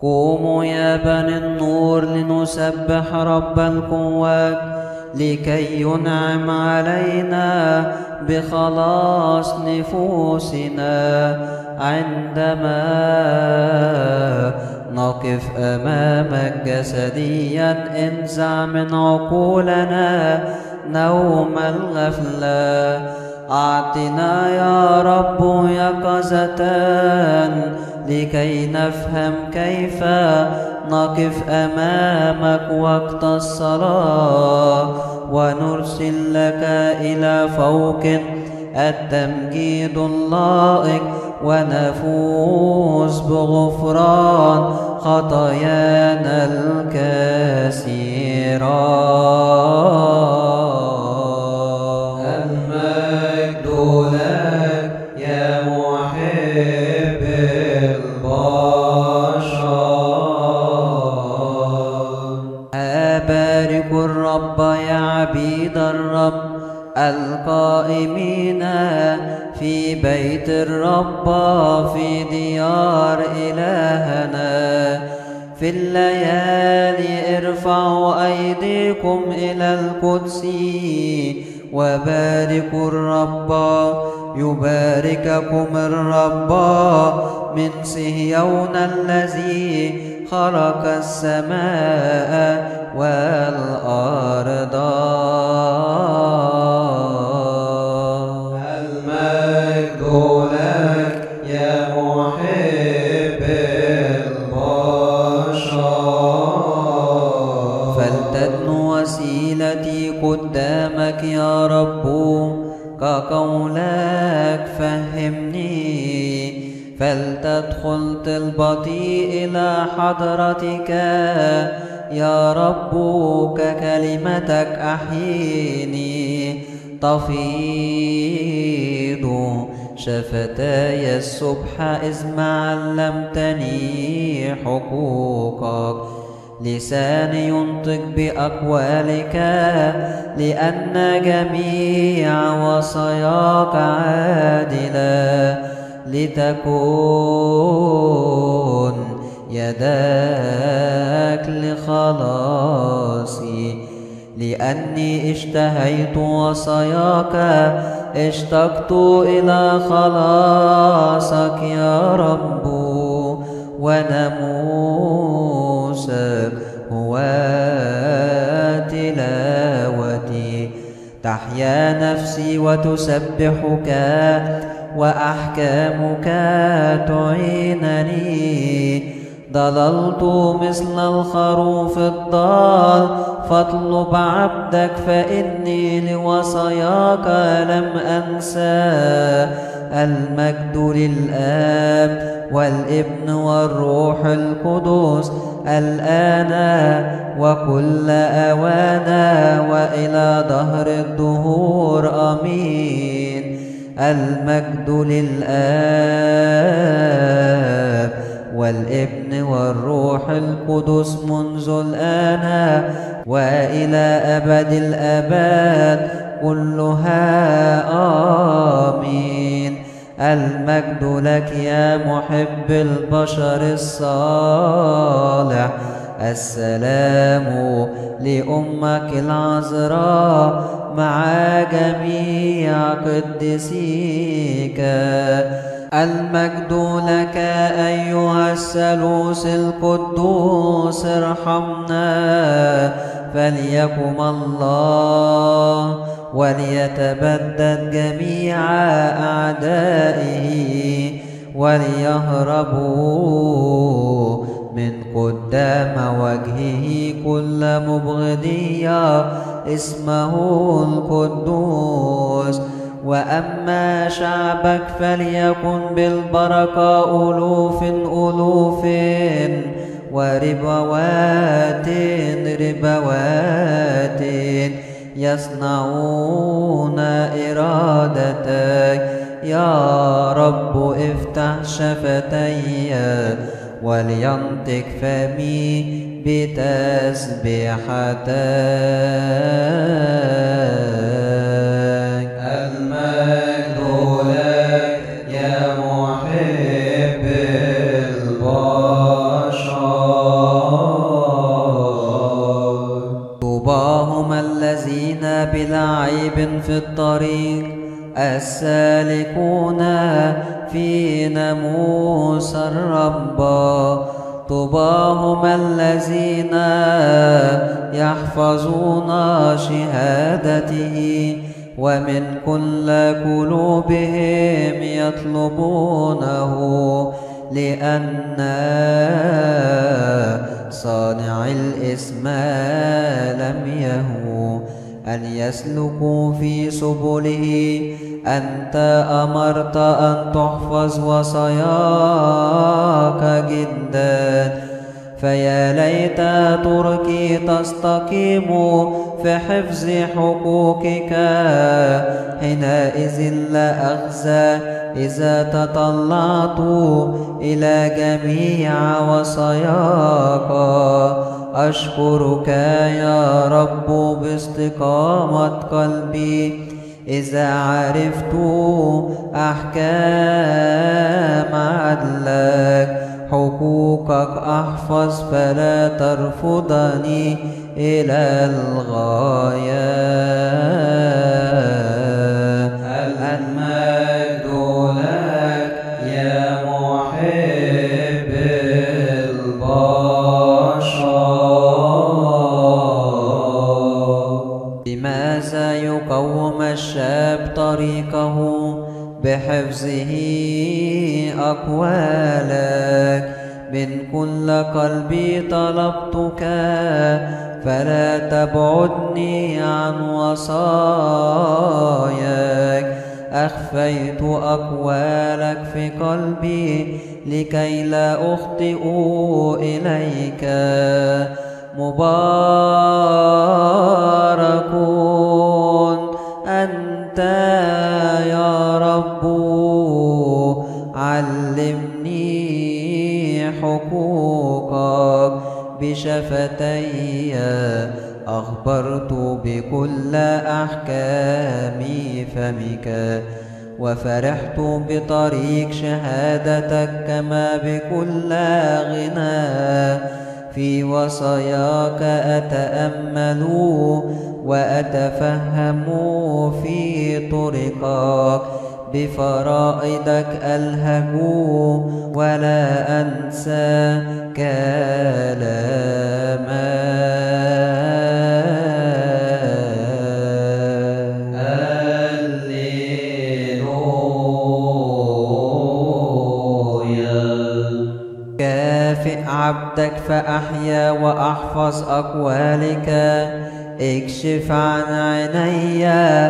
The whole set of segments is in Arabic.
قوموا يا بني النور لنسبح رب القوات لكي ينعم علينا بخلاص نفوسنا عندما نقف أمامك جسديا. انزع من عقولنا نوم الغفلة. أعطنا يا رب يقظة لكي نفهم كيف نقف أمامك وقت الصلاة، ونرسل لك إلى فوق التمجيد اللائق، ونفوز بغفران خطايانا الكثيرة. المجد لك يا محب البشر. أبارك الرب يا عبيد الرب القائمين في بيت الرب في ديار إلهنا. في الليالي ارفعوا أيديكم إلى القدس وباركوا الرب. يبارككم الرب من صهيون الذي خلق السماء والأرض. المجد لك يا محب البشر. فلتدن وسيلتي قدامك يا رب، كقولك فهمني. فلتدخل طلبتي إلى حضرتك يا رب، ككلمتك أحييني. تفيض شفتاي الصبح إذ ما علمتني حقوقك. لساني ينطق بأقوالك لأن جميع وصاياك عادلة. لتكون يداك لخلاصي، لأني اشتهيت وصاياك. اشتقت إلى خلاصك يا رب، وناموسك هو تلاوتي. تحيا نفسي وتسبحك، وأحكامك تعينني. ضللت مثل الخروف الضال، فاطلب عبدك فإني لوصاياك لم أنسى. المجد للآب والابن والروح القدس الآن وكل أوان وإلى دهر الدهور آمين. المجد للآب والابن والروح القدس منذ الآن وإلى أبد الآباد كلها آمين. المجد لك يا محب البشر الصالح. السلام لأمك العذراء مع جميع قدسيك. المجد لك أيها الثالوث القدوس ارحمنا. فليقم الله وليتبدد جميع أعدائه، وليهربوا من قدام وجهه كل مبغضية اسمه القدوس. وأما شعبك فليكن بالبركة ألوف ألوف، وربوات ربوات يصنعون إرادتك. يا رب افتح شفتي ولينطق فمي بتسبيحتك. المجد لك يا محب البشر. عيب في الطريق السالكون في ناموس الرب. طوباهم الذين يحفظون شهادته ومن كل قلوبهم يطلبونه، لأن صانع الإثم لم يهو أن يسلكوا في سبله. أنت أمرت أن تحفظ وصاياك جدا، فيا ليت تركي تستقيم في حفظ حقوقك. حينئذ لا أخزى إذا تطلعت إلى جميع وصاياك. أشكرك يا رب باستقامة قلبي، إذا عرفت أحكام عدلك. حقوقك أحفظ فلا ترفضني إلى الغاية. المجد لك يا محب البشر. لماذا يقوم الشاب طريقه بحفظه أقوالك؟ من كل قلبي طلبتك، فلا تبعدني عن وصاياك. أخفيت أقوالك في قلبي لكي لا أخطئ إليك. مبارك أنت يا رب، علمني حقوقك. بشفتي أخبرت بكل أحكام فمك، وفرحت بطريق شهادتك كما بكل غنى. في وصاياك أتأمل وأتفهم في طرقك. بفرائدك ألهج ولا أنسى كلامك. هللويا. كافئ عبدك فأحيا وأحفظ أقوالك. اكشف عن عيني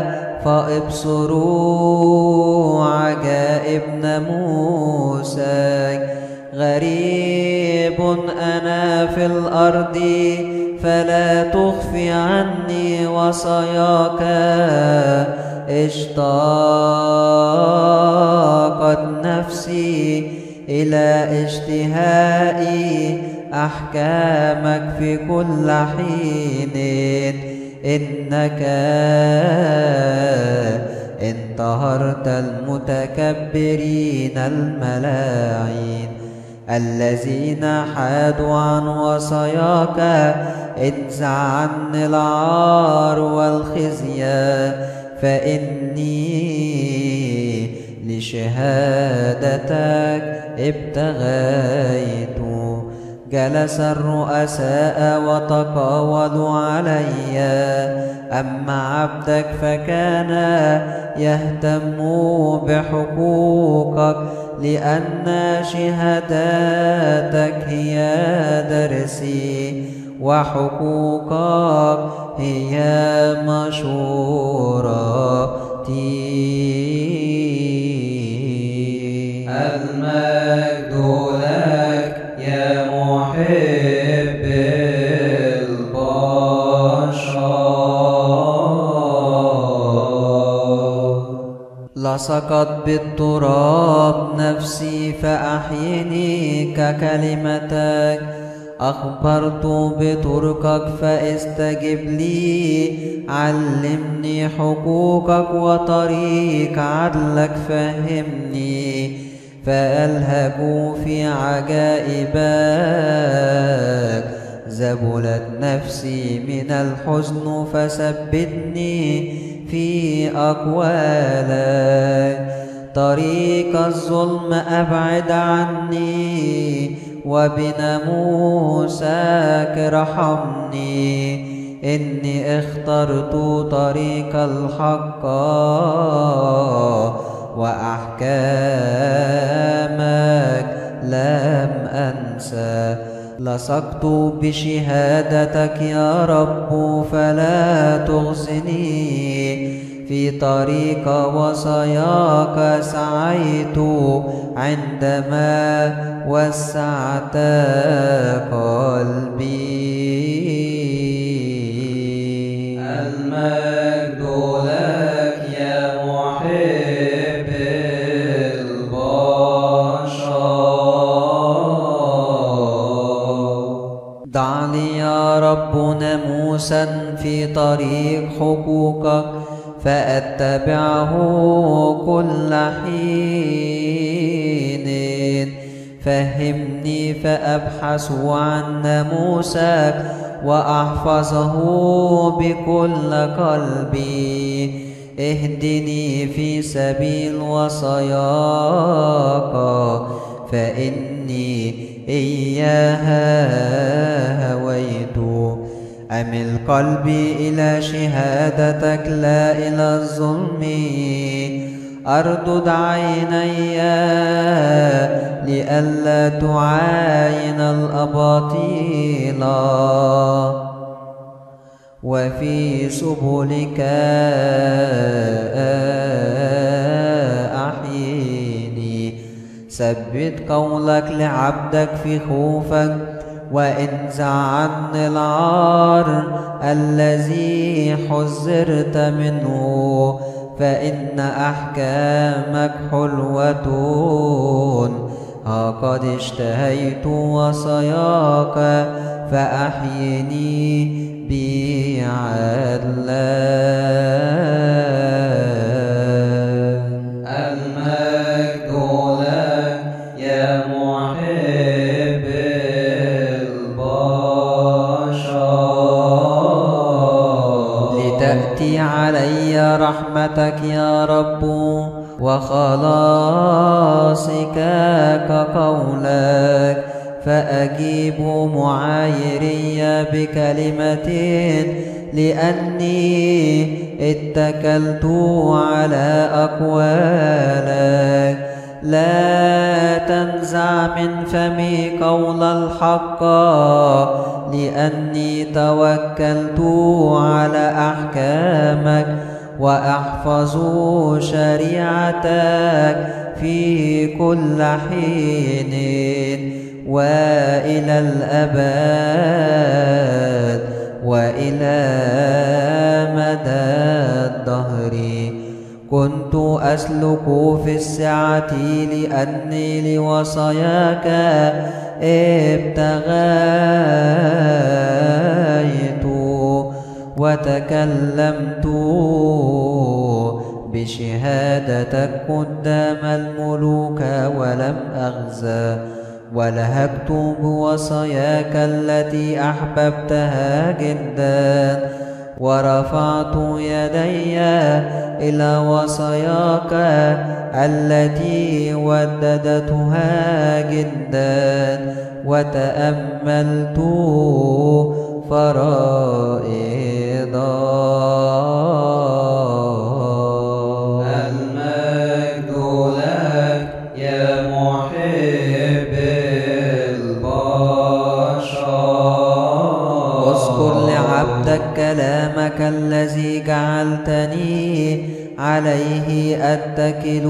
فابصروا عجائب ناموسك. غريب أنا في الأرض، فلا تخفي عني وصاياك. اشتاقت نفسي إلى اشتهائي أحكامك في كل حين. إنك انتهرت المتكبرين الملاعين الذين حادوا عن وصاياك. انزع عني العار والخزي، فإني لشهادتك ابتغيت. جلس الرؤساء وتقاولوا علي، أما عبدك فكان يهتم بحقوقك، لأن شهاداتك هي درسي وحقوقك هي مشورتي. المجد لك يا محب البشر. لصقت بالتراب نفسي فأحيني ككلمتك. أخبرت بطرقك فاستجب لي. علمني حقوقك وطريق عدلك فهمني. فألهج في عجائبك. ذبلت نفسي من الحزن فثبتني في أقوالك. طريق الظلم أبعد عني، وبناموسك ارحمني. إني اخترت طريق الحق، وأحكامك لم أنسى. لصقت بشهادتك يا رب، فلا تخزني. في طريق وصاياك سعيت، عندما وسعت قلبي. المجد لك يا محب البشر. دع لي يا رب ناموسا في طريق حقوقك، فأتبعه كل حين. فهمني فأبحث عن ناموسك، وأحفظه بكل قلبي. اهدني في سبيل وصاياك، فإني إياها هويت. أمل قلبي إلى شهادتك لا إلى الظلم. أردد عيني لئلا تعاين الأباطيل، وفي سبلك أحيني. ثبت قولك لعبدك في خوفك، وانزع عني العار الذي حذرت منه. فإن أحكامك حلوة، ها قد اشتهيت وصاياك، فأحيني بعدلك. المجد لك يا محب البشر. لتأتي علي رحمتك يا رب، وخلاصك كقولك. فأجيب معايري بكلمة، لأني اتكلت على أقوالك. لا تنزع من فمي قول الحق، لأني توكلت على أحكامك. وأحفظ شريعتك في كل حين، وإلى الأبد، وإلى مدى الدهر. كنت أسلك في السعة، لأني لوصاياك ابتغيت. وتكلمت بشهادتك قدام الملوك، ولم أغزى. ولهجت بوصاياك التي أحببتها جدا. ورفعت يدي إلى وصاياك التي وددتها جدا. وتأملت فرائضا. المجد لك يا محب البشر. اذكر لعبدك كلامك الذي جعلتني عليه أتكل.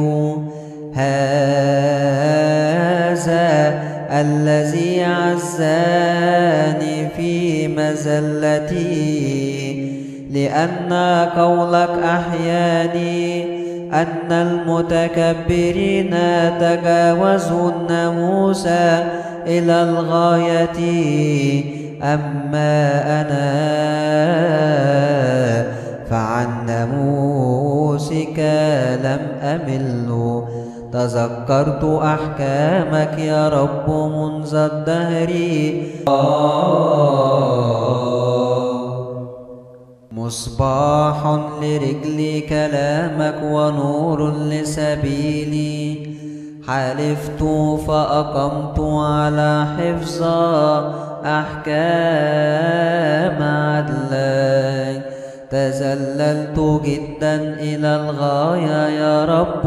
هذا الذي عزاني في مزلتي، لأن قولك أحياني. أن المتكبرين تجاوزوا الناموس إلى الغاية، أما أنا فعن ناموسك لم أمل. تذكرت أحكامك يا رب منذ الدهر. مصباح لرجلي كلامك ونور لسبيلي. حلفت فأقمت على حفظ أحكام عدلك. تذللت جدا إلى الغاية يا رب،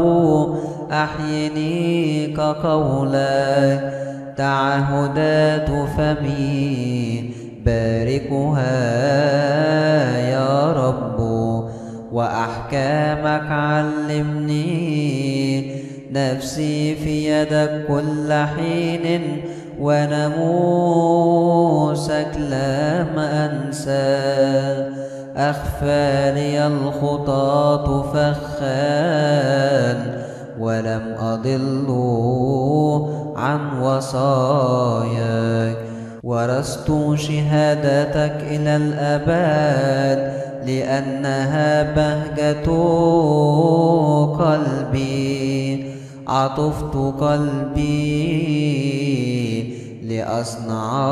أحيني كقولك. تعهدات فمي باركها يا رب، وأحكامك علمني. نفسي في يدك كل حين، وناموسك لم أنسى. أخفى لي الخطاة فخان، ولم أضل عن وصاياك. ورثت شهادتك إلى الأبد، لأنها بهجة قلبي. عطفت قلبي لأصنع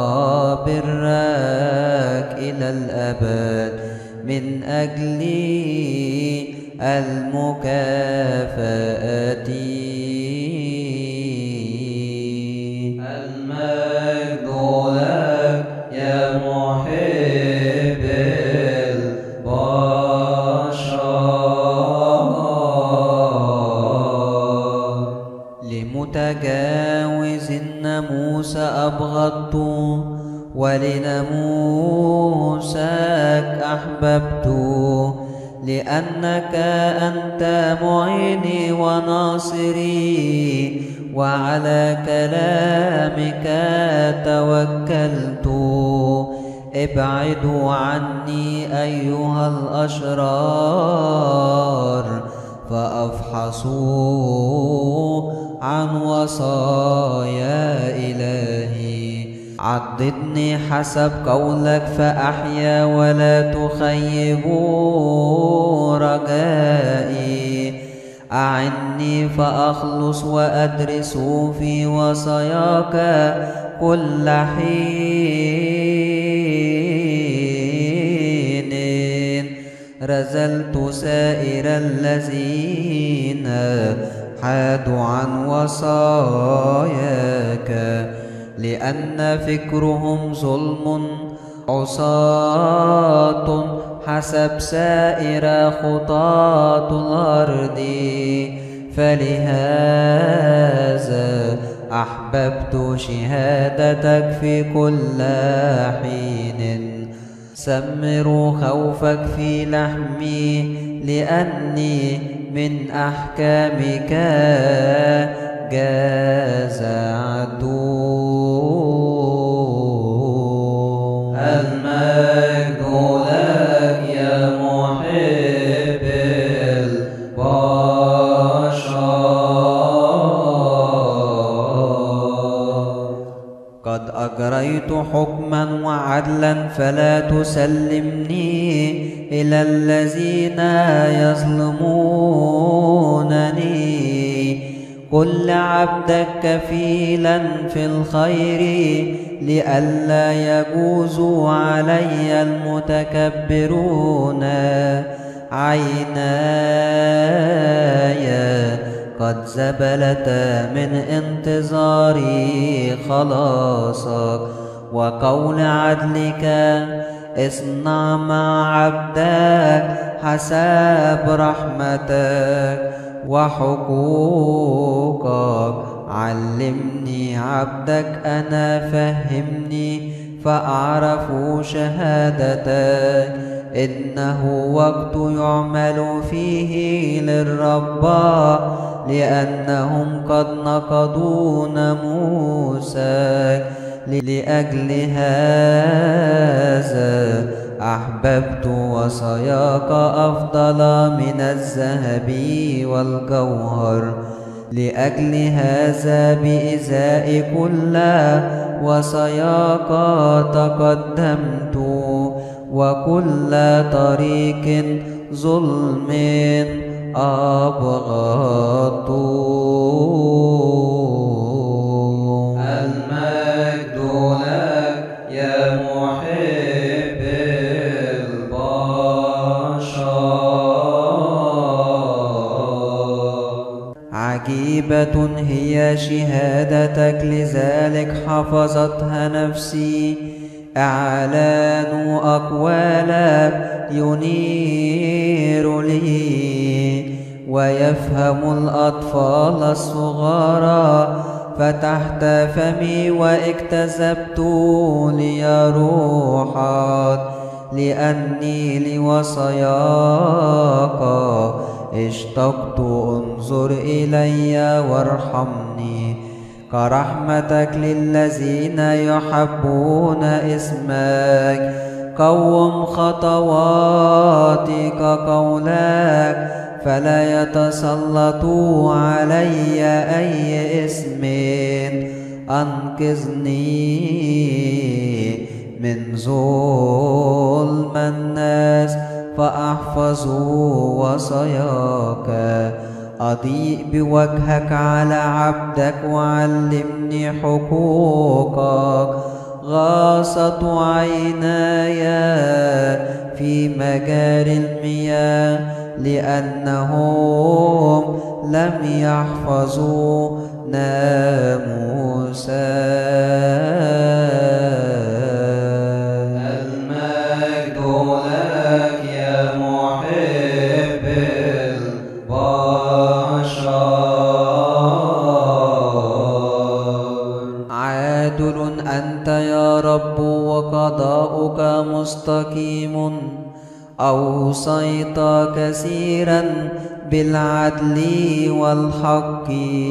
برك إلى الأبد، من أجل المكافأة. المجد لك يا محب البشر. لمتجاوز الناموس أبغضت، ولناموسك أحببت. لأنك أنت معيني وناصري، وعلى كلامك توكلت. ابعدوا عني أيها الأشرار، فأفحصوا عن وصايا إلهي. عضدني حسب قولك فأحيا، ولا تخيبوا رجائي. أعني فأخلص وأدرس في وصاياك كل حين. رزلت سائر الذين حادوا عن وصاياك، لأن فكرهم ظلم. عصاة حسب سائر خطاة الأرض، فلهذا أحببت شهادتك في كل حين. سمروا خوفك في لحمي، لأني من أحكامك جازعت. المجد لك يا محب البشر. قد أجريت حكما وعدلا، فلا تسلمني إلى الذين يظلمونني. كل عبدك كفيلا في الخير، لئلا يجوز علي المتكبرون. عيناي قد زبلتا من انتظاري خلاصك وقول عدلك. اصنع مع عبدك حسب رحمتك وحقوقك. علمني عبدك أنا، فهمني فأعرف شهادتك. إنه وقت يعمل فيه للرب، لأنهم قد نقضوا ناموسك. لأجل هذا أحببت وصاياك أفضل من الذهب والجوهر. لأجل هذا بإزاء كل وصاياك تقدمت، وكل طريق ظلم أبغضت. المجد لك يا محب البشر. عجيبة هي شهادتك، لذلك حفظتها نفسي. إعلان أقوالك ينير لي، ويفهم الأطفال الصغار. فتحت فمي واكتسبت لي روحك، لأني لوصاياك اشتقت. انظر إلي وارحمني كرحمتك للذين يحبون اسمك. قوم خطواتي كقولك، فلا يتسلط علي أي اسم. أنقذني من ظلم الناس، فأحفظ وصاياك. أضيء بوجهك على عبدك، وعلمني حقوقك. غاصت عيناي في مجاري المياه، لأنهم لم يحفظوا ناموسك. المجد لك يا محب البشر. عادل أنت يا رب، وقضاؤك مستقيم. أوصيت كثيرا بالعدل والحق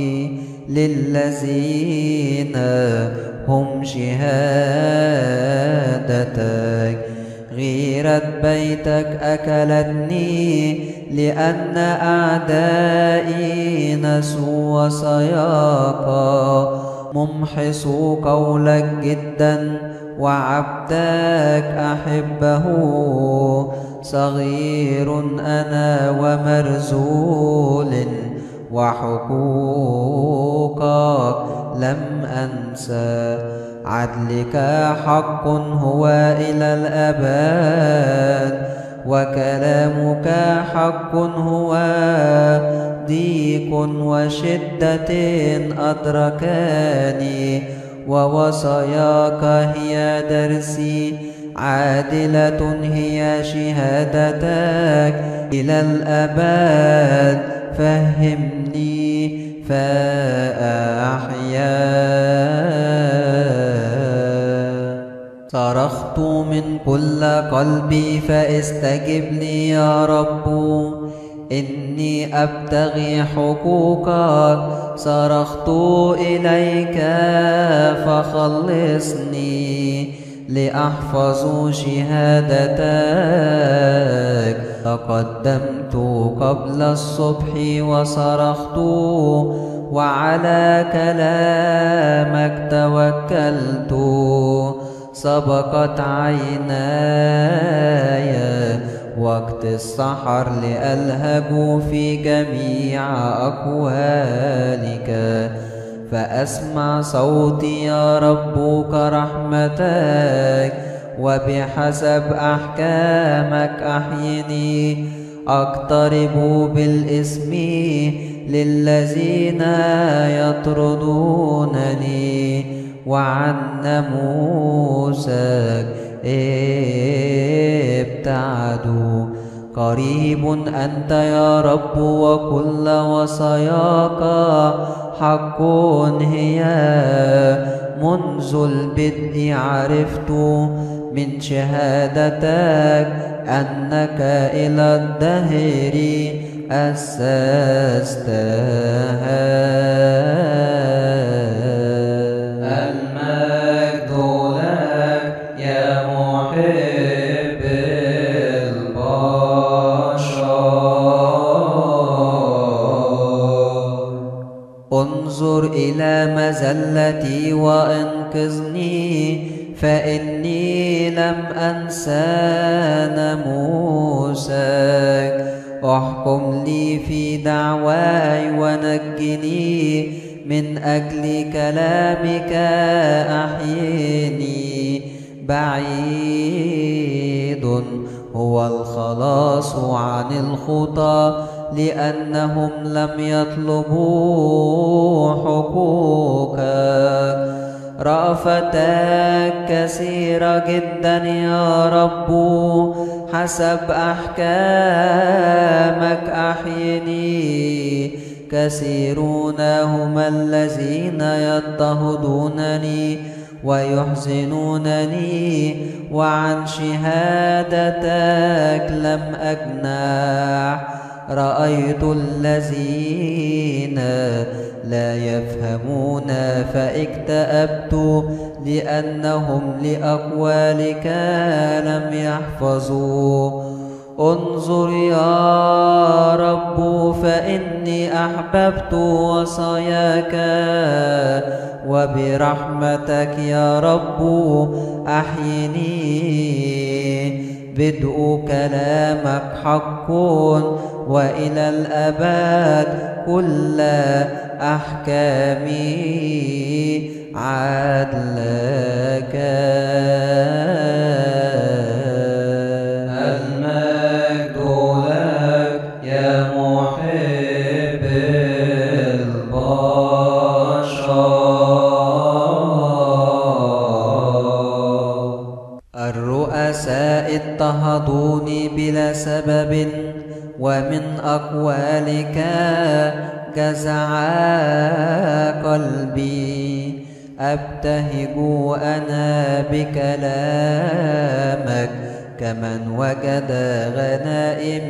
للذين هم شهادتك. غيرة بيتك أكلتني، لأن أعدائي نسوا وصاياك. ممحص قولك جدا، وعبدك أحبه. صغير أنا ومرذول، وحقوقك لم أنسى. عدلك حق هو إلى الأبد، وكلامك حق هو. ضيق وشدة أدركاني، ووصاياك هي درسي. عادلة هي شهادتك إلى الأبد، فهمني فأحيا. صرخت من كل قلبي، فاستجب لي يا رب. إني أبتغي حقوقك، صرخت إليك فخلصني. لأحفظ شهادتك تقدمت قبل الصبح وصرخت، وعلى كلامك توكلت. سبقت عيناي وقت السحر لألهج في جميع أقوالك. فأسمع صوتي يا رب كرحمتك، وبحسب أحكامك أحيني. أقترب بالاسم للذين يطردونني، وعن ناموسك ابتعدوا. قريب أنت يا رب، وكل وصاياك حق هي. منذ البدء عرفت من شهادتك، أنك إلى الدهر أسستها. المجد لك يا محب البشر. انظر إلى مذلتي وانقذني، فإني لم أنسى ناموسك. احكم لي في دعواي ونجني، من أجل كلامك أحيني. بعيد هو الخلاص عن الخطى، لأنهم لم يطلبوا حقوقك. رأفتك كثيرة جدا يا رب، حسب أحكامك أحيني. كثيرون هم الذين يضطهدونني ويحزنونني، وعن شهادتك لم أجنح. رأيت الذين لا يفهمون فاكتئبت، لأنهم لأقوالك لم يحفظوا. انظر يا رب فإني أحببت وصاياك، وبرحمتك يا رب أحيني. بدء كلامك حق، وإلى الأبد كل أحكامي عدلك. المجد لك يا محب البشر. الرؤساء اضطهدوني بلا سبب، ومن أقوالك جزع قلبي. أبتهج أنا بكلامك كمن وجد غنائم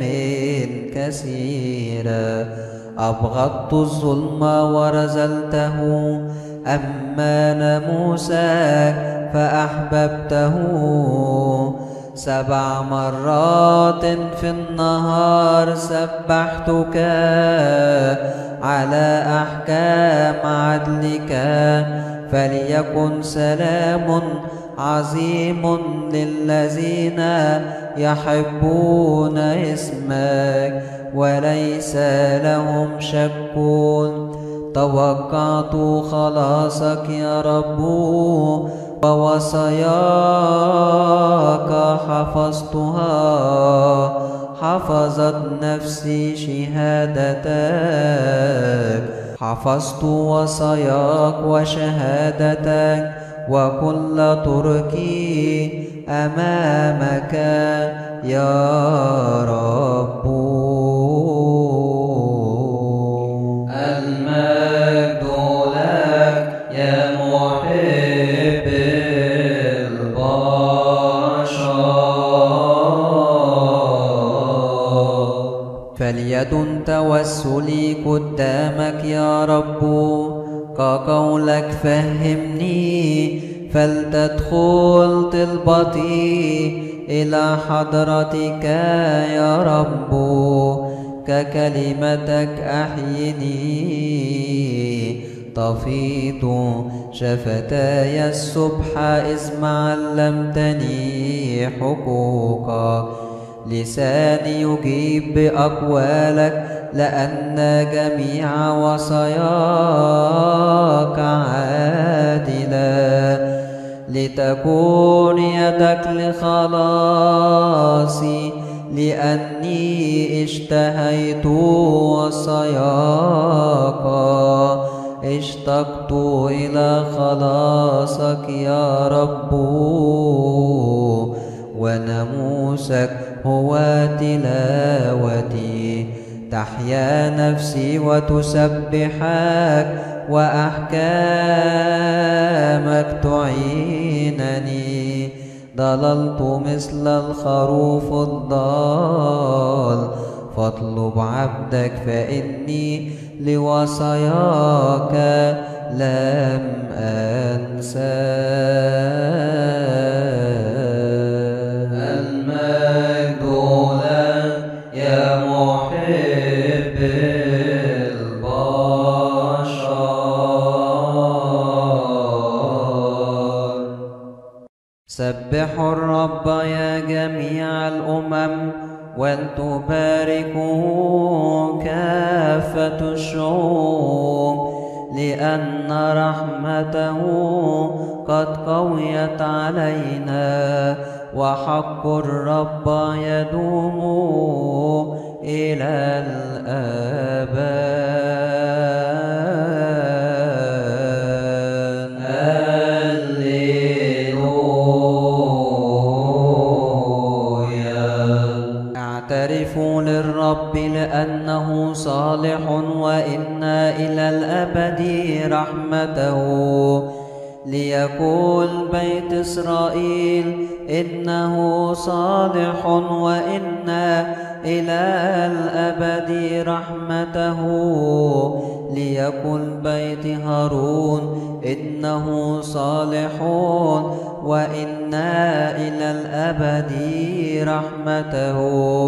كثيرة. أبغضت الظلم ورزلته، أما ناموسك فأحببته. 7 مرات في النهار سبحتك، على أحكام عدلك. فليكن سلام عظيم للذين يحبون اسمك، وليس لهم شك. توقعت خلاصك يا رب، ووصاياك حفظتها. حفظت نفسي شهادتك، حفظت وصاياك وشهادتك، وكل طرقي أمامك يا رب. المجد لك يا محب البشر. فليد توسلي قدامك يا رب، كقولك فهمني. فلتدخل طلبتي إلى حضرتك يا رب، ككلمتك أحيني. طفيت شفتاي الصبح إذ علمتني حقوقك. لساني يجيب بأقوالك، لأن جميع وصاياك عادلة. لتكون يدك لخلاصي، لأني اشتهيت وصاياك. اشتقت إلى خلاصك يا رب، وناموسك هو تلاوتي. تحيا نفسي وتسبحك، وأحكامك تعينني. ضللت مثل الخروف الضال، فاطلب عبدك فإني لوصاياك لم أنسى. المجد لك يا محب البشر. سبحوا الرب يا جميع الأمم، ولتباركوا كافة الشعوب. لأن رحمته قد قويت علينا، وحق الرب يدوم إلى الأبد. اعترفوا للرب لأنه صالح وإن إلى الأبد رحمته. ليقول بيت إسرائيل إنه صالح وإن إلى الأبد رحمته. ليقول بيت هارون إنه صالح وإن إلى الأبد رحمته.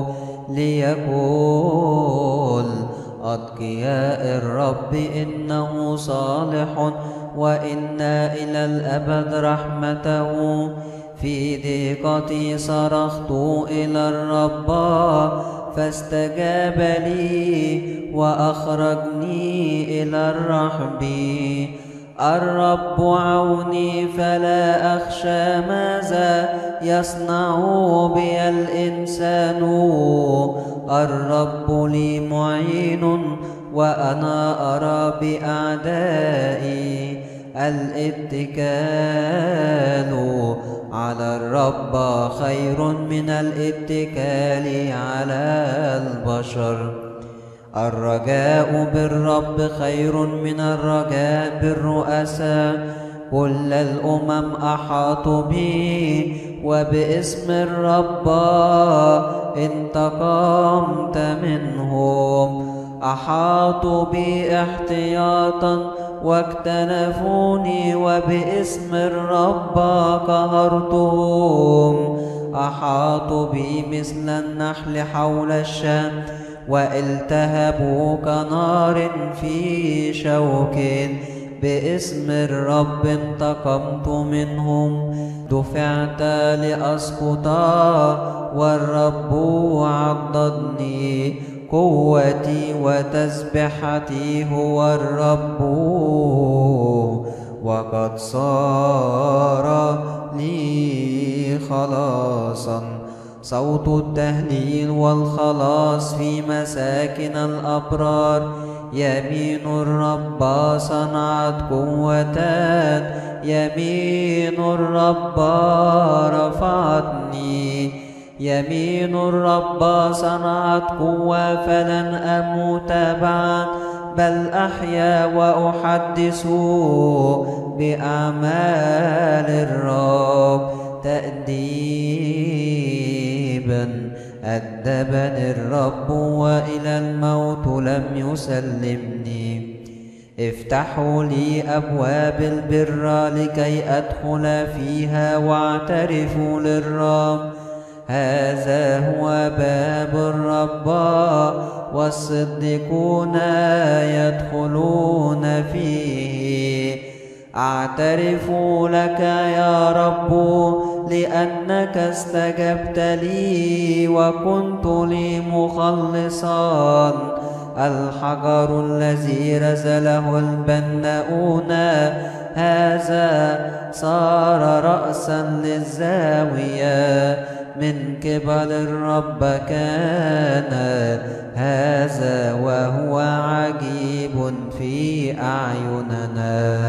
ليقول أتقياء الرب إنه صالح وإن إلى الأبد رحمته. في ضيقتي صرخت إلى الرب فاستجاب لي وأخرجني إلى الرحب. الرب عوني فلا أخشى ماذا يصنع بي الإنسان. الرب لي معين وأنا أرى بأعدائي. الاتكال على الرب خير من الاتكال على البشر. الرجاء بالرب خير من الرجاء بالرؤساء. كل الأمم أحاطوا بي وباسم الرب انتقمت منهم. أحاطوا بي احتياطا واكتنفوني وباسم الرب قهرتهم. أحاطوا بي مثل النحل حول الشام والتهبوا كنار في شوك. باسم الرب انتقمت منهم. دفعت لأسقط والرب عضدني. قوتي وتسبحتي هو الرب وقد صار لي خلاصا. صوت التهليل والخلاص في مساكن الأبرار. يمين الرب صنعت قوتان. يمين الرب رفعتني. يمين الرب صنعت قوة فلن أموت بعد بل أحيا وأحدث بأعمال الرب. تأديبا أدبني الرب وإلى الموت لم يسلمني. افتحوا لي أبواب البر لكي أدخل فيها واعترفوا للرب. هذا هو باب الرب والصديقون يدخلون فيه. أعترف لك يا رب لأنك استجبت لي وكنت لي مخلصا. الحجر الذي رزله البناؤون هذا صار رأسا للزاوية. من قبل الرب كان هذا وهو عجيب في أعيننا.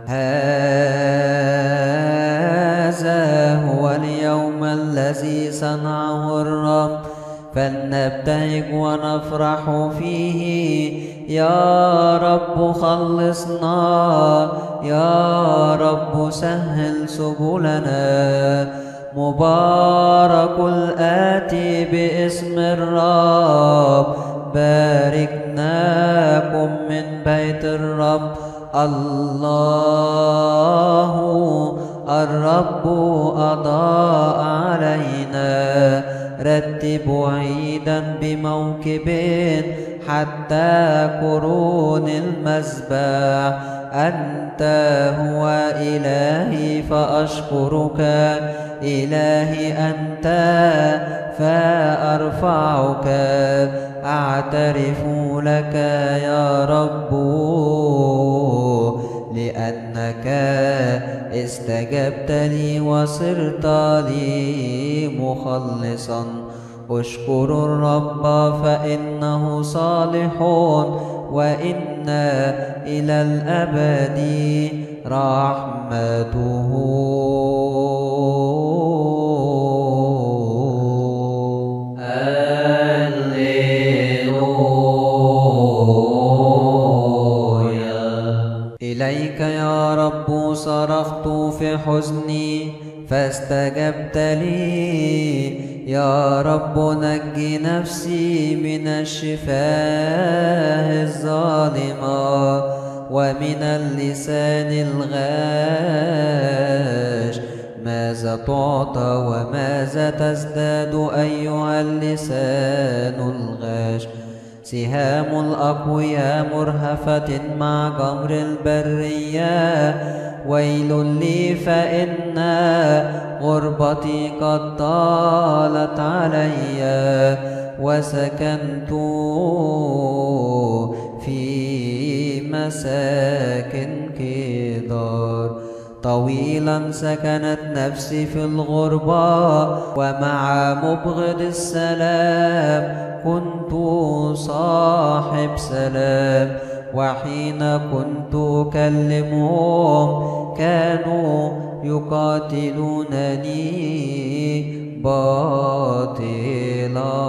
هذا هو اليوم الذي صنعه الرب فلنبتهج ونفرح فيه. يا رب خلصنا. يا رب سهل سبلنا. مبارك الآتي باسم الرب. باركناكم من بيت الرب. الله الرب أضاء علينا. رتبوا عيدا بموكب حتى قرون المذبح. أنت هو إلهي فأشكرك. إلهي أنت فأرفعك. أعترف لك يا رب لأنك استجبت لي وصرت لي مخلصا. اشكروا الرب فإنه صالح، وإن إلى الأبد رحمته. إليك يا رب صرخت في حزني فاستجبت لي، يا رب نجي نفسي من الشفاه الظالمة ومن اللسان الغاش. ماذا تعطى وماذا تزداد أيها اللسان الغاش؟ سهام الأقوياء مرهفة مع جمر البرية. ويل لي فإن غربتي قد طالت علي، وسكنت في مساكن كدار. طويلا سكنت نفسي في الغربة، ومع مبغض السلام كنت صاحب سلام. وحين كنت أكلمهم كانوا يقاتلونني باطلا.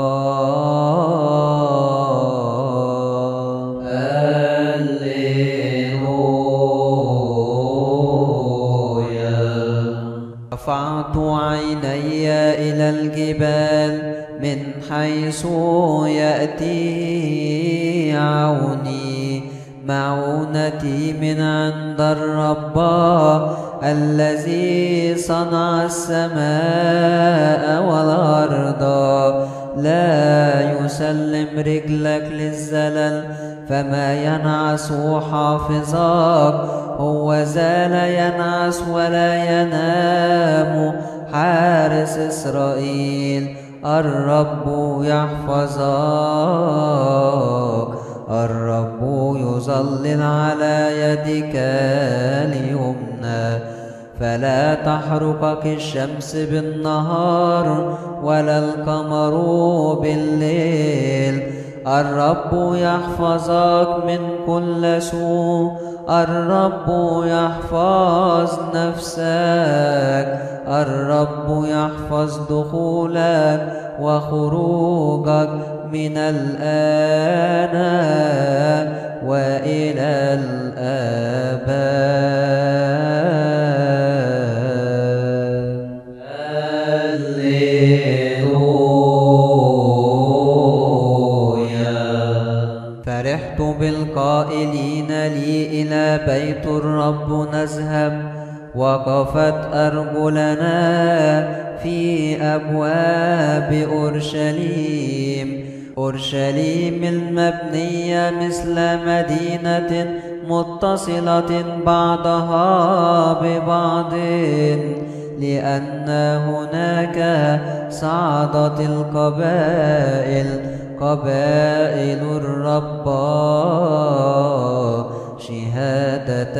رفعت عيني إلى الجبال من حيث يأتي عوني. معونتي من عند الرب الذي صنع السماء والأرض. لا يسلم رجلك للزلل، فما ينعس حافظك. هو زال ينعس ولا ينام حارس إسرائيل. الرب يحفظك، الرب يظلل على يدك اليمنى. فلا تحرقك الشمس بالنهار ولا القمر بالليل. الرب يحفظك من كل سوء، الرب يحفظ نفسك. الرب يحفظ دخولك وخروجك من الآن وإلى الآباد. هللويا. فرحت بالقائلين لي إلى بيت الرب نذهب. وقفت أرجلنا في أبواب أورشليم. أورشليم المبنية مثل مدينة متصلة بعضها ببعض، لأن هناك صعدت القبائل، قبائل الرب شهادة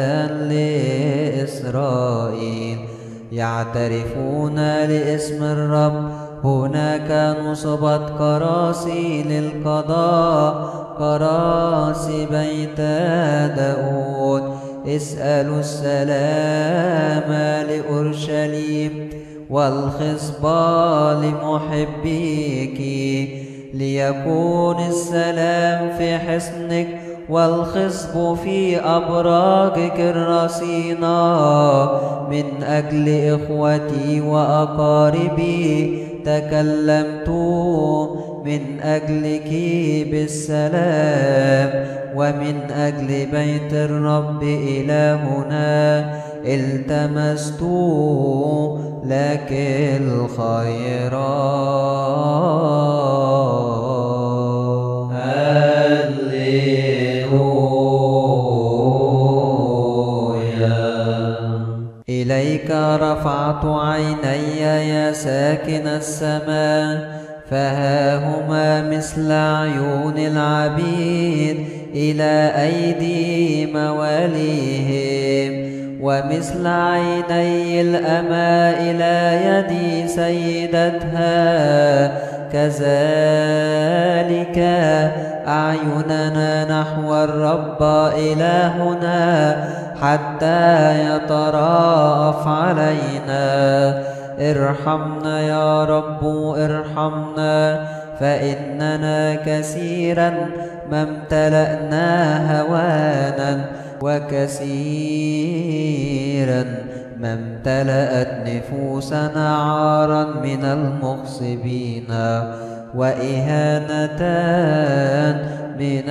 لإسرائيل. يعترفون لاسم الرب. هناك نصبت كراسي للقضاء، كراسي بيت داود. اسألوا السلام لأورشليم والخصبة لمحبيك. ليكون السلام في حصنك والخصب في أبراجك الرصينة. من أجل إخوتي وأقاربي تكلمت، من أجلك بالسلام. ومن أجل بيت الرب إلهنا التمست لك الخيرات. إليك رفعت عيني يا ساكن السماء، فها هما مثل عيون العبيد إلى أيدي مواليهم. ومثل عيني الأماء إلى يد سيدتها كذلك أعيننا نحو الرب إلهنا حتى يترأف علينا. ارحمنا يا رب ارحمنا، فإننا كثيرا ما امتلأنا هوانا، وكثيرا ما امتلأت نفوسنا عارا من المغصبين، وإهانة من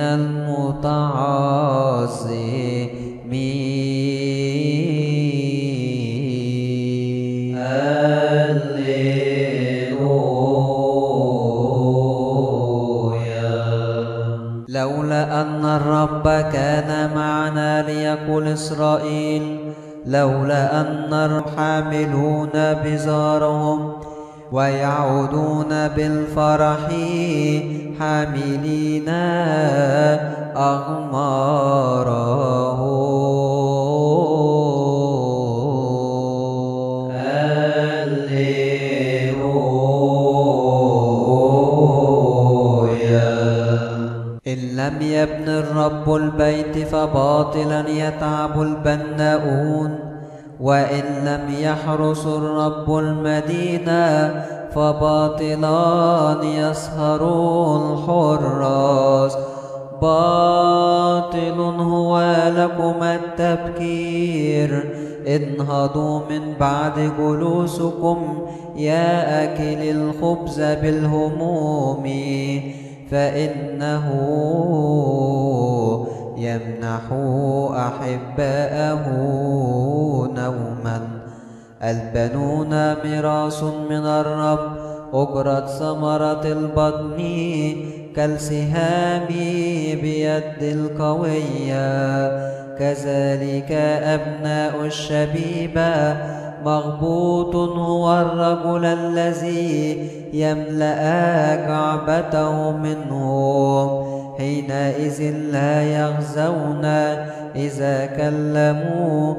المتعظمين. هللويا. لولا أن الرب كان معنا ليقول إسرائيل، لولا أن الحاملون بزارهم ويعودون بالفرح حاملين أغمارهم. هللويا. إن لم يبن الرب البيت فباطلا يتعب البناؤون، وإن لم يحرس الرب المدينة فباطلا يسهر الحراس. باطل هو لكم التبكير، انهضوا من بعد جلوسكم يا أكل الخبز بالهموم، فإنه يمنح أحباءه نوما. البنون ميراث من الرب، أجرة ثمرة البطن كالسهام بيد القوية. كذلك أبناء الشبيبة، مغبوط هو الرجل الذي يملأ كعبته منهم. حينئذ لا يخزون إذا كلموا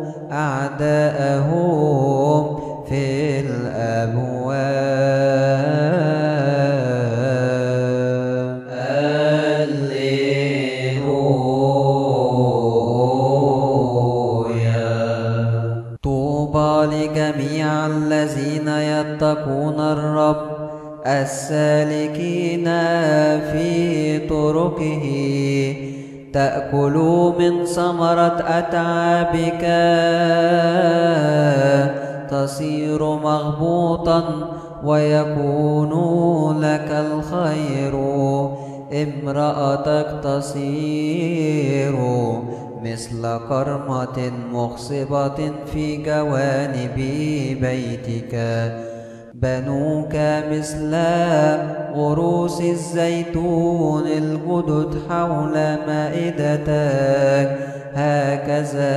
أعداءهم في الأبواب. هللويا. طوبى لجميع الذين يتقون الرب، السالكين في طرقه. تأكلوا من ثمرة أتعابك، تصير مغبوطا ويكون لك الخير. امرأتك تصير مثل كرمة مخصبة في جوانب بيتك. بنوك مثل غروس الزيتون الجدد حول مائدتك. هكذا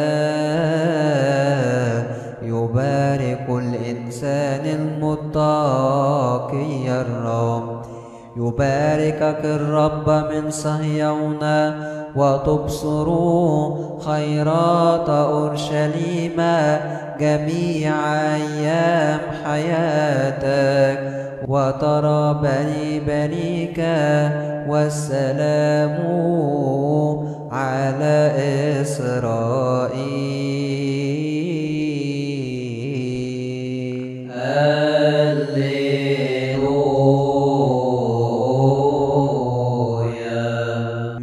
يبارك الإنسان المتقي الرب. يباركك الرب من صهيون، وتبصروا خيرات أورشليم جميع أيام حياتك، وترى بني بنيك والسلام على إسرائيل. هللويا.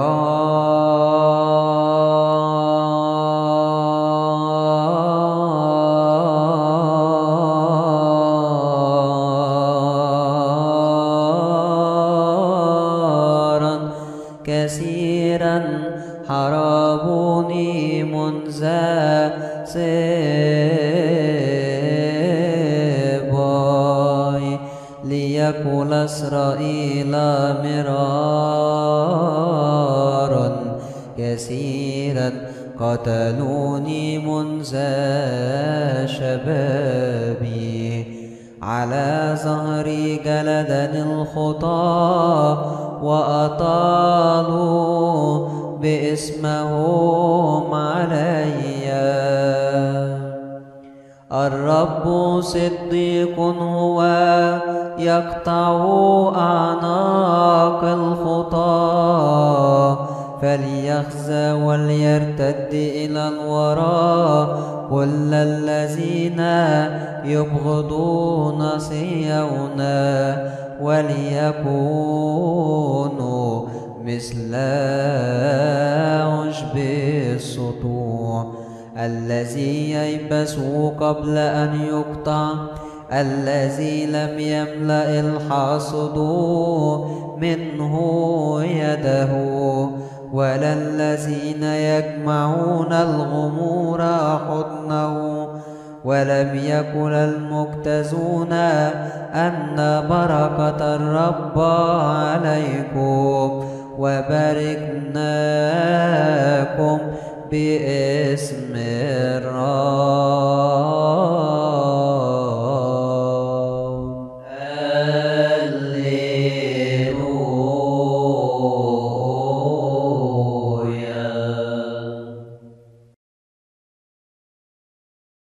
كثيرا حاربوني منذ سباي، ليأكل إسرائيل مرارا. كثيرا قتلوني منذ شبابي، على ظهري جلدني الخطى، وأطالوا باسمهم عليّ. الرب صديق هو يقطع أعناق الخطاة، فليخزى وليرتد إلى الوراء كل الذين يبغضون صهيون، وليكونوا مثل عشب السطوع الذي ييبس قبل أن يقطع، الذي لم يملأ الحاصد منه يده، ولا الذين يجمعون الغمور حضنه، ولم يكن المجتازون أن بركة الرب عليكم، وباركناكم باسم الرب.